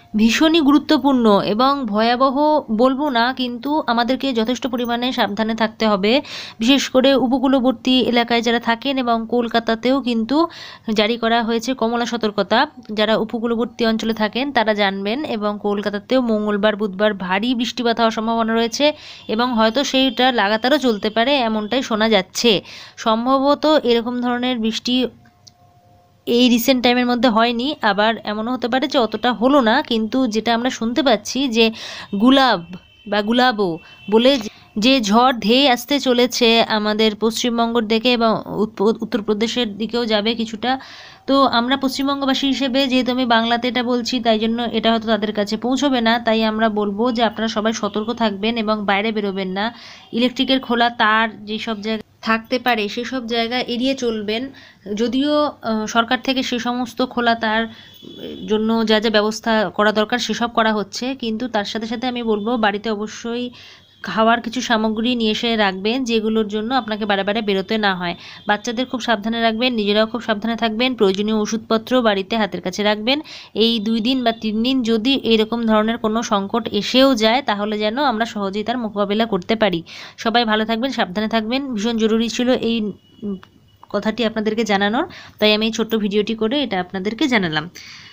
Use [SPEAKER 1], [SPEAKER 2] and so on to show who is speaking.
[SPEAKER 1] ভীষণই গুরুত্বপূর্ণ এবং ভয়াবহ বলবো না, কিন্তু আমাদেরকে যথেষ্ট পরিমাণে সাবধানে থাকতে হবে। বিশেষ করে উপকূলবর্তী এলাকায় যারা থাকেন এবং কলকাতাতেও কিন্তু জারি করা হয়েছে কমলা সতর্কতা। যারা উপকূলবর্তী অঞ্চলে থাকেন তারা জানবেন, এবং কলকাতাতেও মঙ্গলবার বুধবার ভারী বৃষ্টিপাত হওয়ার সম্ভাবনা রয়েছে এবং হয়তো সেইটা লাগাতারও চলতে পারে, এমনটাই শোনা যাচ্ছে। সম্ভবত এরকম ধরনের বৃষ্টি এই রিসেন্ট টাইমের মধ্যে হয়নি, আবার এমনও হতে পারে যে অতটা হলো না, কিন্তু যেটা আমরা শুনতে পাচ্ছি যে গুলাব বা গুলাবো বলে যে ঝড় ধেয়ে আসতে চলেছে আমাদের পশ্চিমবঙ্গের দিকে এবং উত্তরপ্রদেশের দিকেও যাবে কিছুটা। তো আমরা পশ্চিমবঙ্গবাসী হিসেবে, যেহেতু আমি বাংলাতে এটা বলছি, তাই জন্য এটা হয়তো তাদের কাছে পৌঁছবে না, তাই আমরা বলবো যে আপনারা সবাই সতর্ক থাকবেন এবং বাইরে বেরোবেন না। ইলেকট্রিকের খোলা তার যেসব জায়গায় থাকতে পারে সেসব জায়গা এড়িয়ে চলবেন। যদিও সরকার থেকে সে সমস্ত খোলা তার জন্য যা যা ব্যবস্থা করা দরকার সেসব করা হচ্ছে, কিন্তু তার সাথে সাথে আমি বলবো বাড়িতে অবশ্যই খাওয়ার কিছু সামগ্রী নিয়ে এসে রাখবেন, যেগুলোর জন্য আপনাকে বারে বারে বেরোতে না হয়। বাচ্চাদের খুব সাবধানে রাখবেন, নিজেরাও খুব সাবধানে থাকবেন, প্রয়োজনীয় ওষুধপত্র বাড়িতে হাতের কাছে রাখবেন। এই 2 দিন বা 3 দিন যদি এরকম ধরনের কোনো সংকট এসেও যায়, তাহলে যেন আমরা সহজেই তার মোকাবিলা করতে পারি। সবাই ভালো থাকবেন, সাবধানে থাকবেন, ভীষণ জরুরি ছিল এই কথাটি আপনাদেরকে জানানোর, তাই আমি এই ছোট্ট ভিডিওটি করে এটা আপনাদেরকে জানালাম।